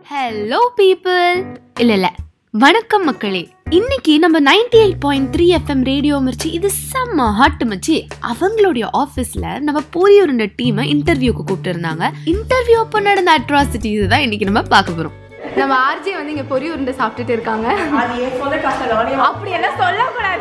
Hello people. இல்ல வணக்கம் மக்களே. இன்னைக்கு நம்ம 98.3 FM ரேடியோ மிர்ச்சி இது செம்ம ஹாட் மச்சி. அவங்களுடைய ஆபீஸ்ல நம்ம போரி உருண்டை டீமை இன்டர்வியூக்கு கூப்பிட்டு இருந்தாங்க. இன்டர்வியூ அப்ப நடந்த அட்ராசிட்டிஸ் தான் இன்னைக்கு நம்ம பார்க்க போறோம். நம்ம ஆர்ஜி வந்து இங்க பொரி உருண்டை சாப்பிட்டுட்டு இருக்காங்க. அது ஏன் சொல்ல கஷ்டம் அப்படி எல்லாம் சொல்லக்கூடாது.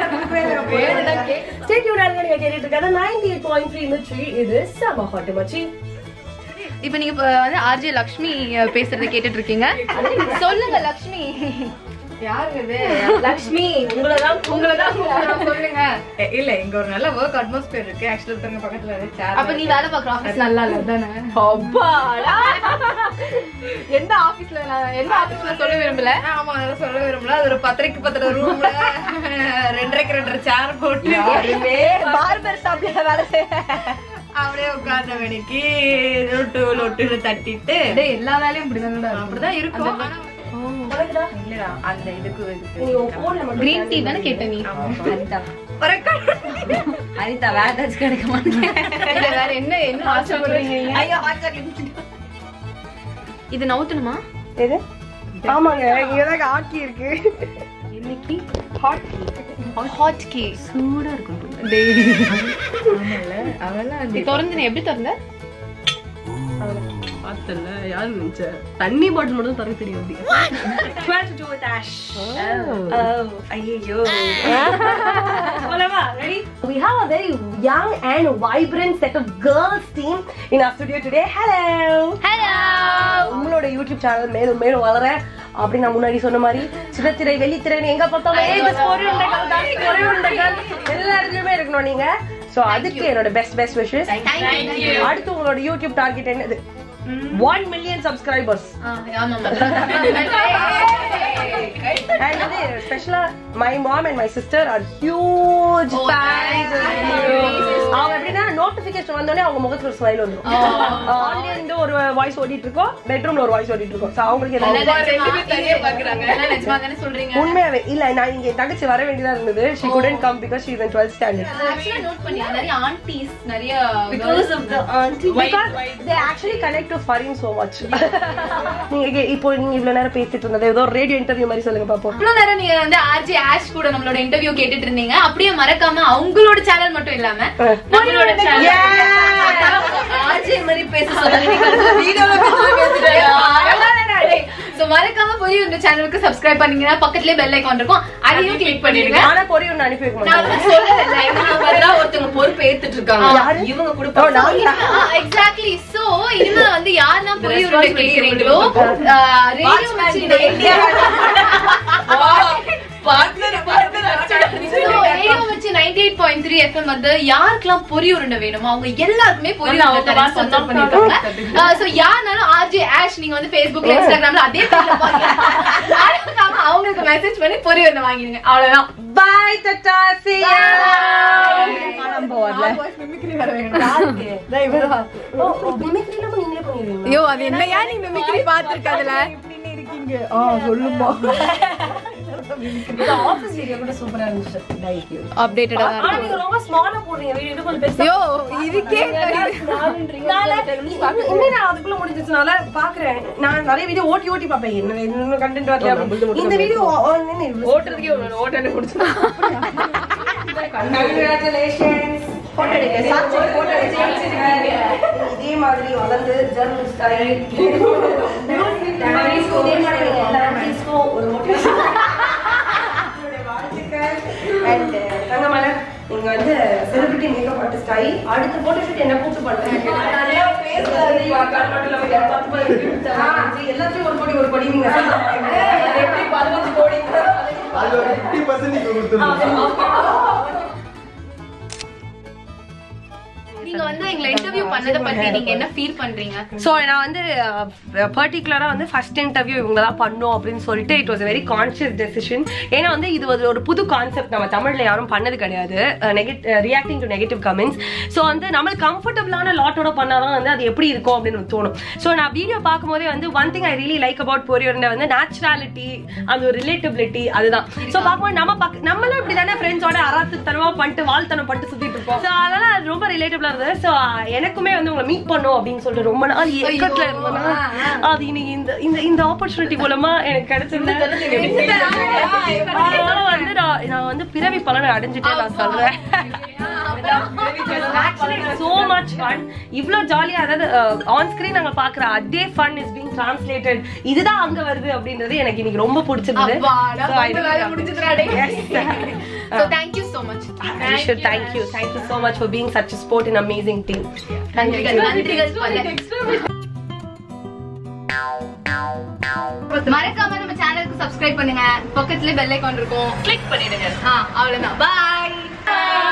ஸ்டே டியூன்ட் நீங்க கேட்டுட்டு இருக்காத 98.3 மிர்ச்சி இது செம்ம ஹாட் மச்சி. இப்போ நீங்க வந்து ஆர்ஜி லக்ஷ்மி பேசுறத கேட்டுட்டு இருக்கீங்க. சொல்லுங்க லக்ஷ்மி. யாருங்க இது? லக்ஷ்மி உங்களை தான் சொல்லுங்க. இல்ல இங்க ஒரு நல்ல வர்க் அட்மாஸ்பியர் இருக்கு. ஆக்சுவலா தங்க பக்கத்துல இருக்கு சேர். அப்ப நீ வேலை பார்க்குற ஆபீஸ் நல்லா இல்ல தானே? அப்பாடா. எந்த ஆபீஸ்ல சொல்ல விரும்பல. ஆமா அதெல்லாம் சொல்ல விரும்பல. அது ஒரு 10 ரூம்ல 2 சேர் போட்டு யாருமே பார்பர் ஷாப்ல வேலை செய்ய அப்படியே உட்கார்ந்த வேலைக்கு லொட்டு தட்டிட்டு எல்லா வேலையும் அப்படிதான் இருக்கும். இல்லடா அந்த இதுக்கு கிரீன் டீ தானே கேட்ட நீ? அனிதா வேற ஏதாச்சும் கிடைக்க மாட்டேன். வேற என்ன ஆசைப்படுறீங்க? இது நவுத்தணுமா? எது? ஆமாங்க இங்கதான் ஆக்கி இருக்கு. இன்னைக்கு ஹாட் கீ சூடா இருக்கும். திறந்து எப்படி திறந்த? பார்த்தல யாரு நினைச்ச தண்ணி பாட்டில் மட்டும் தர தெரியும். ஐயோ ready? We have a very young and vibrant set of girls team in our studio today. Hello. உங்களோட யூடியூப் சேனல் மேலும் மேலும் வளர அப்படி நான் முன்னாடி சொன்ன மாதிரி சின்னத்திரை வெள்ளித்திரைன்னு எங்க பார்த்தாலும் எல்லா இடத்துலயுமே இருக்கணும் நீங்க. சோ அதுக்கு என்னோட பெஸ்ட் விஷஸ். அடுத்து உங்களோட யூடியூப் டார்கெட் என்னது? 1 million subscribers. And especially my mom and my sister are huge fans of you. அவங்க எப்படின்னா நோட்டிபிகேஷன் வந்தோடனே அவங்க முகத்துல ஒரு ஸ்மைல் வந்துடும். ஆன்லைன்ல ஒரு வாய்ஸ் ஓடிட்டு இருக்கோம், பெட்ரூம்ல ஒரு வாய்ஸ் ஓடிட்டு இருக்கோம். சோ அவங்களுக்கு உண்மையாவே இல்ல நான் இங்க தங்கச்சி வர வேண்டியதா இருந்தது. She couldn't come because she is in 12th standard. Actually note பண்ணியா நிறைய aunties நிறைய because of the aunties because they actually connect to Farin so much. நீங்க இப்போ நீங்க இவ்வளவு நேரம் பேசிட்டு இருந்தது ஏதோ ரேடியோ இன்டர்வியூ மாதிரி சொல்லுங்க பாப்போம். இவ்வளவு நேரம் நீங்க வந்து ஆர்ஜி ஆஷ் கூட நம்மளோட இன்டர்வியூ கேட்டுட்டு இருந்தீங்க. அப்படியே மறக்காம அவங்களோட சேனல் மட்டும் இல்லாம நம்மளோட சேனல் ஆர்ஜி மாதிரி பேச சொல்லுங்க. வீடியோல பேசிட்டேன். சோ மறக்காம போய் இந்த சேனலுக்கு சப்ஸ்கிரைப் பண்ணீங்கன்னா பக்கத்துலயே பெல் ஐகான் இருக்கும். அதையும் கிளிக் பண்ணிடுங்க. ஆனா போரி ஒன்னு அனுப்பி வைக்க மாட்டேன். நான் சொல்லல இவங்க வரல ஒருத்தங்க பொறுப்பு ஏத்துட்டு இருக்காங்க. இவங்க கொடுப்பாங்க. எக்ஸாக்ட்லி. சோ இனிமே வந்து யாரெல்லாம் போரி உருண்டை கேக்குறீங்களோ ரேடியோ வச்சு இந்த இந்தியா ரேடியோ வச்சு 98.3 FM வந்து யாருக்கெல்லாம் பொரி உருண்டை வேணுமோ அவங்க எல்லாருக்குமே பொரி உருண்டை ஸ்பான்சர் பண்ணிருக்காங்க. சோ யாருனாலும் ஆர்ஜே ஆஷ் நீங்க வந்து Facebookல Instagramல அதே பேர்ல பாருங்க. அவங்களுக்கு மெசேஜ் பண்ணி பொரி உருண்டை வாங்கிடுங்க. அவ்வளவுதான். Bye tata see you. நம்ம வரல மிமிக்ரி வர வேணும். மிமிக்ரில நீங்களே பண்ணுவீங்க. ஐயோ அது என்னையா நீ மிமிக்ரி பாத்துர்க்கதுல இப்படி இருக்கீங்க. சொல்லுமா. இந்த ஆபீஸ் வீடியோ கூட சூப்பரா இருந்துச்சு. Like you. அப்டேட்டடா தான் இருக்கு. நீங்க ரொம்ப ஸ்மாலா போடுறீங்க வீடியோ கொஞ்சம் பெருசா. ஐயோ இதுக்கே இன்னும் நான் அதுக்குள்ள முடிஞ்சதுனால பாக்குறேன். நான் நிறைய வீடியோ ஓட்டி பாப்பேன். என்ன கண்டென்ட் வரல. இந்த வீடியோ ஓட்டுறதுக்கே ஓட்டனே குடிச்சேன். Congratulations. போட்டோ எடுங்க. சாட்சி போட்டோ எடுங்க. இதே மாதிரி வளர்ந்து ஜர்னலிஸ்ட் ஆகி எல்லாருக்கும் ஒரு மோட்டிவேஷன். And தங்கமலர் நீங்க வந்து செலிபிரிட்டி மேக்கப் ஆர்டிஸ்ட் ஆகி அடுத்த போட்டோ ஷூட் என்ன கூப்பிட்டு பண்றீங்க? நிறைய பேசுறது கார்ட்டூன்ல வந்து 10 எல்லாத்தையும் ஒரு கோடி நீங்க எப்படி 15 கோடி அது ஒரு 50% நீங்க கொடுத்துருங்க. நீங்க வந்து எங்களை இன்டர்வியூ பண்ணத பத்தி நீங்க என்ன ஃபீல் பண்றீங்க? சோ நான் வந்து பர்టిక్యులரா வந்து ஃபர்ஸ்ட் இன்டர்வியூ இவங்க தான் பண்ணோம் அப்படினு சொல்லிட்டு it was a very conscious decision. ஏனா வந்து இது ஒரு புது கான்செப்ட் நம்ம தமிழ்ல யாரும் பண்ணது கிடையாது. Reacting to negative comments. So வந்து நமக்கு கம்ஃபர்ட்டபிளான லாட்டோட பண்ணாதான் வந்து அது எப்படி இருக்கும் அப்படினு தோணும். சோ நான் வீடியோ பாக்கும்போதே வந்து one thing I really like about Pori Urundai வந்து நேச்சுரலிட்டி அந்த ரிலேட்டபிலிட்டி அதுதான். சோ பாக்கும்போது நம்மளும் இப்படி தானே ஃப்ரெண்ட்ஸோட அராத்து தனமா பண்ணிட்டு வாழ்த்தனம் பண்ணிட்டு சுத்திட்டு இருப்போம். சோ அதனால அது ரொம்ப ரிலேட்டபிளா இருந்தது. சோ எனக்குமே வந்து உங்களை மீட் பண்ணும் அப்படின்னு சொல்லிட்டு ரொம்ப நாள் ஏக்கத்துல இருந்தேன்னா அது இன்னைக்கு இந்த ஆப்பர்ச்சுனிட்டி மூலமா எனக்கு கிடைச்சிருந்தது. அதனால வந்து நான் வந்து பிறவி பலனை அடைஞ்சிட்டே நான் சொல்றேன். so much fun. இவ்ளோ ஜாலியா, அதாவது ஆன் ஸ்கிரீன் நாங்க பாக்குற அதே ஃபன் இஸ் பீங் டிரான்ஸ்லேட்டட், இதுதான் அங்க வருது அப்படின்றது எனக்கு இன்னைக்கு ரொம்ப பிடிச்சிருந்தது. So thank you so much. Thank you so much for being such a sport and amazing team. மறக்காம நம்ம சேனலுக்கு சப்ஸ்கிரைப் பண்ணுங்க, பக்கத்துல பெல் ஐகான் இருக்கும், கிளிக் பண்ணிடுங்க. அவ்வளவுதான். Bye.